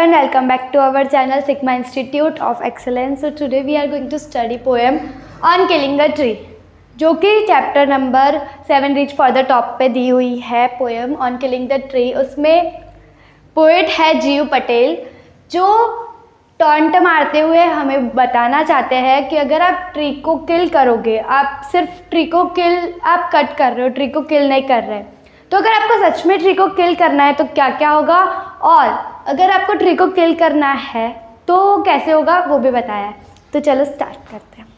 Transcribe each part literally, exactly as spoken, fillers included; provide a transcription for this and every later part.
everyone, welcome back to our channel Sigma Institute of Excellence. So today we are going to study poem on killing a tree, जो कि chapter number seven reach for the top पे दी हुई है poem on killing the tree. उसमें poet है जीयू पटेल, जो taunt मारते हुए हमें बताना चाहते हैं कि अगर आप ट्री को किल करोगे, आप सिर्फ ट्री को किल आप कट कर रहे हो, ट्री को किल नहीं कर रहे, तो अगर आपको सच में ट्री को किल करना है तो क्या क्या होगा, और अगर आपको ट्री को किल करना है तो कैसे होगा वो भी बताया है। तो चलो स्टार्ट करते हैं।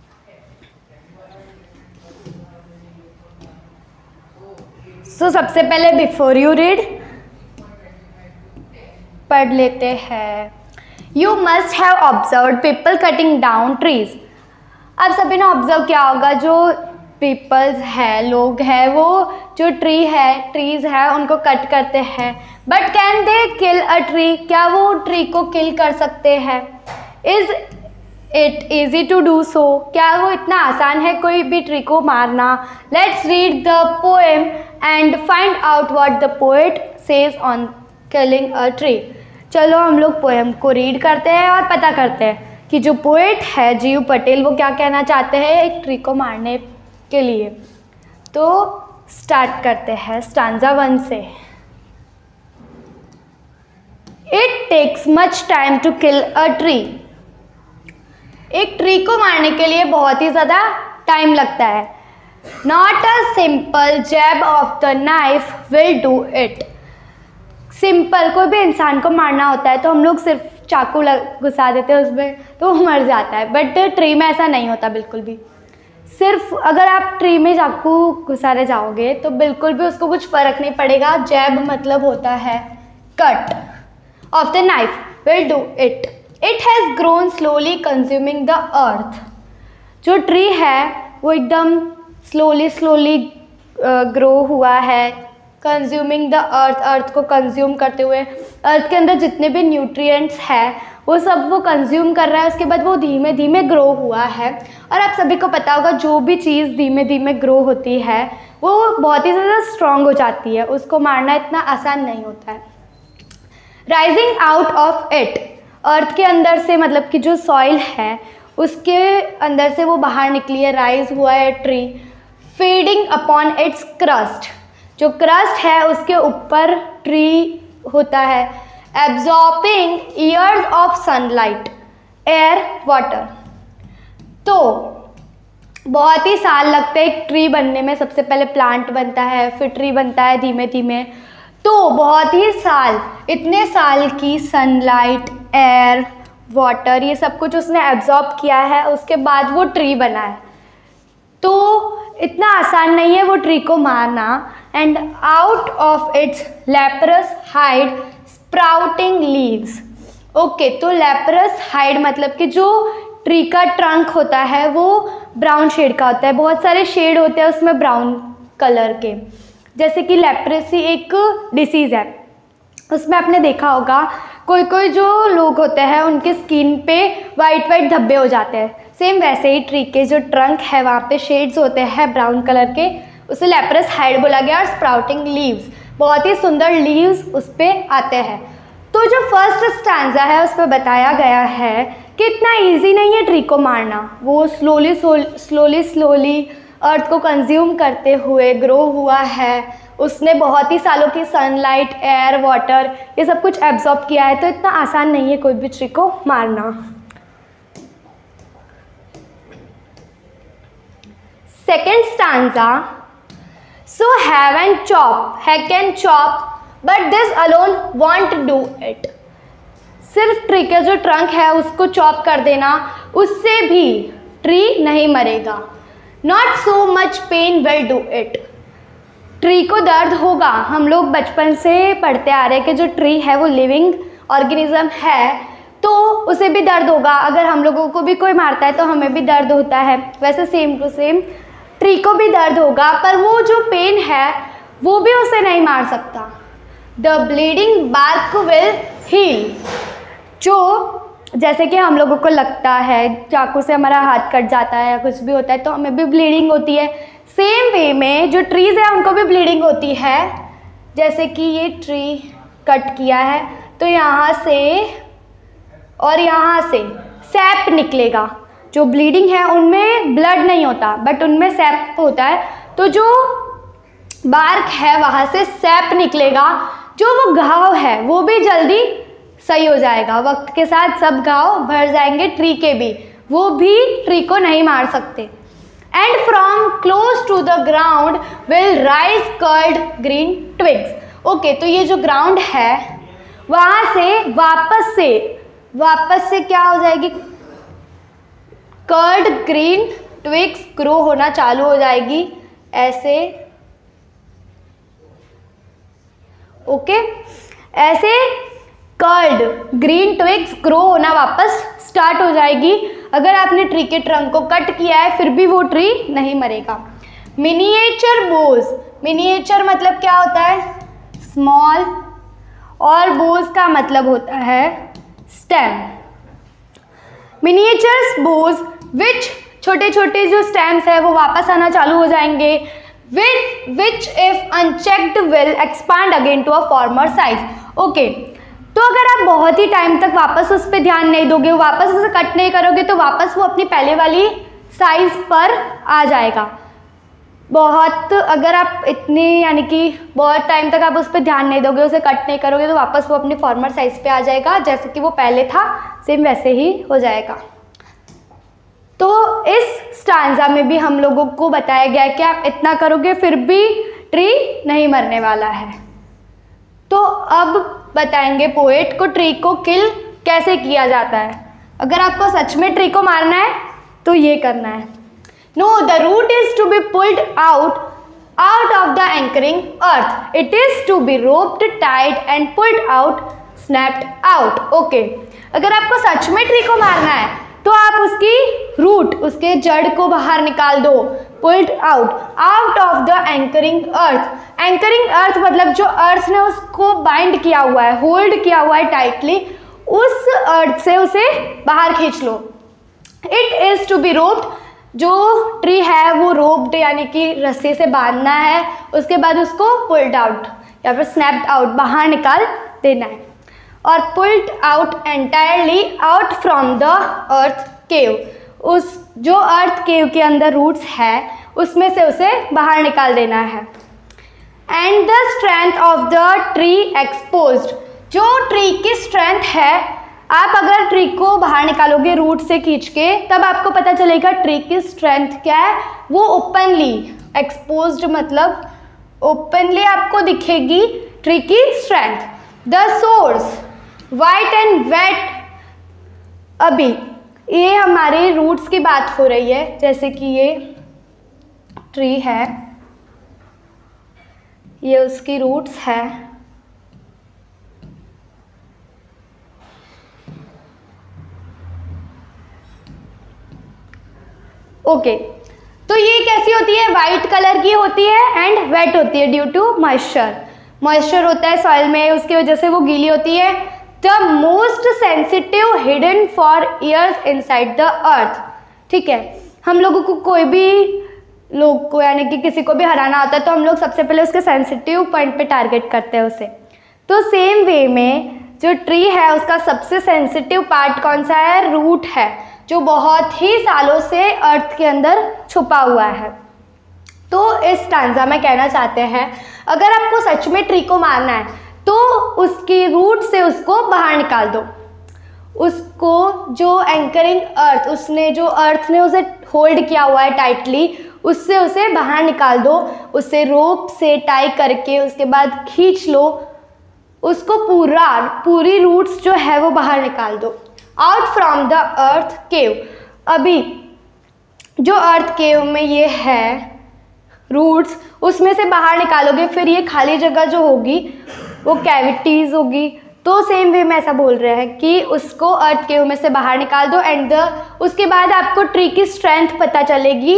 सो so, सबसे पहले बिफोर यू रीड पढ़ लेते हैं। You must have observe people cutting down trees. अब सभी ने ऑब्जर्व किया होगा, जो पीपल्स है, लोग हैं, वो जो ट्री है, ट्रीज है, उनको कट करते हैं। But can they kill a tree? क्या वो ट्री को किल कर सकते हैं? Is it easy to do so? क्या वो इतना आसान है कोई भी ट्री को मारना? Let's read the poem and find out what the poet says on killing a tree. चलो हम लोग पोएम को रीड करते हैं और पता करते हैं कि जो पोएट है जीयू पटेल, वो क्या कहना चाहते हैं एक ट्री को मारने के लिए। तो स्टार्ट करते हैं स्टांजा वन से। It takes much time to kill a tree. एक ट्री को मारने के लिए बहुत ही ज़्यादा टाइम लगता है। Not a simple jab of the knife will do it. Simple कोई भी इंसान को मारना होता है तो हम लोग सिर्फ चाकू घुसा देते हैं उसमें तो वो मर जाता है, बट ट्री में ऐसा नहीं होता बिल्कुल भी। सिर्फ अगर आप ट्री में चाकू घुसाने जाओगे तो बिल्कुल भी उसको कुछ फ़र्क नहीं पड़ेगा। जैब मतलब होता है cut of the knife will do it. It has grown slowly consuming the earth. जो ट्री है वो एकदम स्लोली स्लोली ग्रो हुआ है, कंज्यूमिंग द अर्थ, अर्थ को कंज्यूम करते हुए। अर्थ के अंदर जितने भी न्यूट्रिएंट्स हैं वो सब वो कंज्यूम कर रहा है, उसके बाद वो धीमे धीमे ग्रो हुआ है। और आप सभी को पता होगा जो भी चीज़ धीमे धीमे ग्रो होती है वो बहुत ही ज़्यादा स्ट्रॉन्ग हो जाती है, उसको मारना इतना आसान नहीं होता है। Rising out of it, earth के अंदर से, मतलब कि जो सॉइल है उसके अंदर से वो बाहर निकली है, राइज हुआ है tree. Feeding upon its crust, जो क्रस्ट है उसके ऊपर ट्री होता है। Absorbing years of sunlight, air, water. तो बहुत ही साल लगते हैं एक ट्री बनने में। सबसे पहले प्लांट बनता है, फिर ट्री बनता है धीमे धीमे। तो बहुत ही साल, इतने साल की सनलाइट, एयर, वाटर, ये सब कुछ उसने एब्जॉर्ब किया है, उसके बाद वो ट्री बना है। तो इतना आसान नहीं है वो ट्री को मारना। And out of its leprous hide sprouting leaves. Okay, तो लेप्रस हाइड मतलब कि जो ट्री का ट्रंक होता है वो ब्राउन शेड का होता है। बहुत सारे शेड होते हैं उसमें ब्राउन कलर के, जैसे कि लेप्रेसी एक डिसीज़ है, उसमें आपने देखा होगा कोई कोई जो लोग होते हैं उनके स्किन पे वाइट वाइट धब्बे हो जाते हैं। सेम वैसे ही ट्री के जो ट्रंक है वहाँ पे शेड्स होते हैं ब्राउन कलर के, उसे लेप्रस हाइड बोला गया। और स्प्राउटिंग लीव्स, बहुत ही सुंदर लीव्स उस पर आते हैं। तो जो फर्स्ट स्टैंजा है उस पर बताया गया है कि इतना ईजी नहीं है ट्री को मारना। वो स्लोली स्लोली स्लोली अर्थ को कंज्यूम करते हुए ग्रो हुआ है, उसने बहुत ही सालों की सनलाइट, एयर, वाटर, ये सब कुछ एब्जॉर्ब किया है। तो इतना आसान नहीं है कोई भी ट्री को मारना। Second stanza. So hack and chop, hack and chop, but this alone won't do it. सिर्फ ट्री का जो ट्रंक है उसको चॉप कर देना, उससे भी ट्री नहीं मरेगा। Not so much pain will do it. Tree को दर्द होगा, हम लोग बचपन से पढ़ते आ रहे हैं कि जो ट्री है वो लिविंग ऑर्गेनिज्म है, तो उसे भी दर्द होगा। अगर हम लोगों को भी कोई मारता है तो हमें भी दर्द होता है, वैसे सेम टू सेम ट्री को भी दर्द होगा, पर वो जो पेन है वो भी उसे नहीं मार सकता। The bleeding bark will heal. जो जैसे कि हम लोगों को लगता है चाकू से हमारा हाथ कट जाता है या कुछ भी होता है तो हमें भी ब्लीडिंग होती है, सेम वे में जो ट्रीज़ है उनको भी ब्लीडिंग होती है। जैसे कि ये ट्री कट किया है तो यहाँ से और यहाँ से सैप निकलेगा। जो ब्लीडिंग है उनमें ब्लड नहीं होता बट उनमें सैप होता है, तो जो बार्क है वहाँ से सैप निकलेगा। जो वो घाव है वो भी जल्दी सही हो जाएगा, वक्त के साथ सब घाव भर जाएंगे ट्री के भी, वो भी ट्री को नहीं मार सकते। And from close to the ground will rise curled green twigs. Okay, तो ये जो ग्राउंड है वहाँ से वापस से वापस से क्या हो जाएगी, कर्ल्ड ग्रीन ट्विग्स ग्रो होना चालू हो जाएगी ऐसे। ओके, ऐसे कर्ल्ड ग्रीन ट्विग्स ग्रो होना वापस स्टार्ट हो जाएगी। अगर आपने ट्री के ट्रंक को कट किया है फिर भी वो ट्री नहीं मरेगा। मिनिएचर बोज, मिनिएचर मतलब क्या होता है, स्मॉल, और बोज का मतलब होता है स्टेम। मिनिएचर्स बोज विच, छोटे छोटे जो स्टेम्स है वो वापस आना चालू हो जाएंगे। Which which if unchecked will expand again to a former size. Okay, तो अगर आप बहुत ही टाइम तक वापस उस पर ध्यान नहीं दोगे, वापस उसे कट नहीं करोगे, तो वापस वो अपनी पहले वाली साइज पर आ जाएगा। बहुत अगर आप इतनी यानी कि बहुत टाइम तक आप उस पर ध्यान नहीं दोगे, उसे कट नहीं करोगे, तो वापस वो अपनी फॉर्मर साइज पे आ जाएगा, जैसे कि वो पहले था सेम वैसे ही हो जाएगा। तो इस स्टांजा में भी हम लोगों को बताया गया है कि आप इतना करोगे फिर भी ट्री नहीं मरने वाला है। तो अब बताएंगे पोएट को ट्री को किल कैसे किया जाता है। अगर आपको सच में ट्री को मारना है तो ये करना है। No, the root is to be pulled out out of the anchoring earth, it is to be roped tight and pulled out, snapped out. Okay, अगर आपको सच में ट्री को मारना है तो आप उसकी रूट, उसके जड़ को बाहर निकाल दो, pulled out out of the anchoring earth. Anchoring earth मतलब जो अर्थ ने उसको बाइंड किया हुआ है, होल्ड किया हुआ है टाइटली, उस अर्थ से उसे बाहर खींच लो। It is to be roped, जो ट्री है वो रोप्ड यानी कि रस्सी से बांधना है, उसके बाद उसको पुल्ड आउट या फिर स्नैप्ड आउट बाहर निकाल देना है। और pulled out entirely out from the earth cave, उस जो अर्थ केव के अंदर रूट्स है उसमें से उसे बाहर निकाल देना है। And the strength of the tree exposed, जो ट्री की स्ट्रेंथ है, आप अगर ट्री को बाहर निकालोगे रूट से खींच के तब आपको पता चलेगा ट्री की स्ट्रेंथ क्या है। वो ओपनली एक्सपोज्ड मतलब ओपनली आपको दिखेगी ट्री की strength. The source white and wet, अभी ये हमारे रूट्स की बात हो रही है, जैसे कि ये ट्री है, ये उसकी रूट्स है। ओके, तो ये कैसी होती है, वाइट कलर की होती है एंड वेट होती है ड्यू टू मॉइस्चर। मॉइस्चर होता है सॉइल में, उसकी वजह से वो गीली होती है। The most sensitive hidden for years inside the earth. ठीक है, हम लोगों को कोई भी लोग को यानी कि किसी को भी हराना होता है तो हम लोग सबसे पहले उसके सेंसिटिव पॉइंट पे टारगेट करते हैं उसे। तो सेम वे में जो ट्री है उसका सबसे सेंसिटिव पार्ट कौन सा है, रूट है, जो बहुत ही सालों से अर्थ के अंदर छुपा हुआ है। तो इस स्टांजा में कहना चाहते हैं अगर आपको सच में ट्री को मारना है तो उसकी रूट से उसको बाहर निकाल दो। उसको जो एंकरिंग अर्थ, उसने जो अर्थ ने उसे होल्ड किया हुआ है टाइटली, उससे उसे बाहर निकाल दो। उसे रोप से टाई करके उसके बाद खींच लो, उसको पूरा पूरी रूट्स जो है वो बाहर निकाल दो। Out from the earth cave, अभी जो अर्थ केव में ये है रूट्स, उसमें से बाहर निकालोगे, फिर ये खाली जगह जो होगी वो कैविटीज़ होगी। तो सेम वे में ऐसा बोल रहे हैं कि उसको अर्थ केव में से बाहर निकाल दो एंड द उसके बाद आपको ट्री की स्ट्रेंथ पता चलेगी।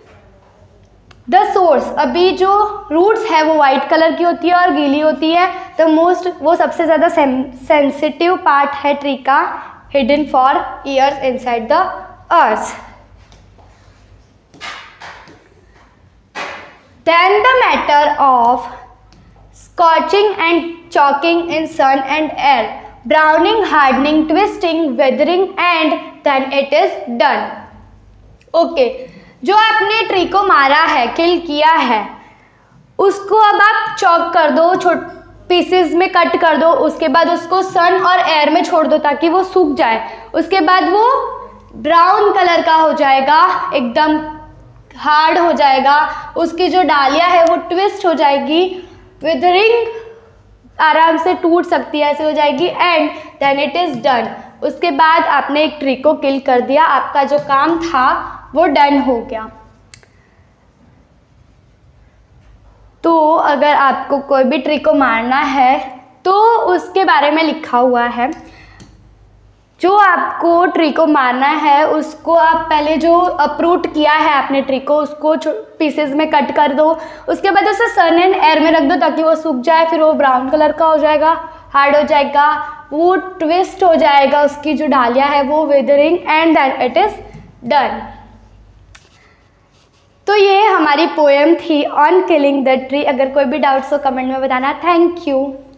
द सोर्स, अभी जो रूट्स है वो वाइट कलर की होती है और गीली होती है। द मोस्ट, वो सबसे ज़्यादा सेंसिटिव पार्ट है ट्री का, hidden for years inside the earth. Then the matter of scorching and choking in sun and air, browning, hardening, twisting, withering and then it is done. Okay, जो आपने tree को मारा है, किल किया है, उसको अब आप चॉप कर दो, छोट पीसेस में कट कर दो। उसके बाद उसको सन और एयर में छोड़ दो ताकि वो सूख जाए। उसके बाद वो ब्राउन कलर का हो जाएगा, एकदम हार्ड हो जाएगा। उसकी जो डालियाँ है वो ट्विस्ट हो जाएगी, विदरिंग आराम से टूट सकती है, ऐसे हो जाएगी and then it is done. उसके बाद आपने एक ट्री को किल कर दिया, आपका जो काम था वो डन हो गया। तो अगर आपको कोई भी ट्री को मारना है तो उसके बारे में लिखा हुआ है। जो आपको ट्री को मारना है उसको आप पहले जो अप्रूट किया है आपने ट्री को, उसको पीसेस में कट कर दो। उसके बाद उसे सन एंड एयर में रख दो ताकि वो सूख जाए। फिर वो ब्राउन कलर का हो जाएगा, हार्ड हो जाएगा, वो ट्विस्ट हो जाएगा, उसकी जो डालियाँ है वो withering and then it is done. तो ये हमारी पोएम थी ऑन किलिंग द ट्री। अगर कोई भी डाउट्स हो कमेंट में बताना। Thank you.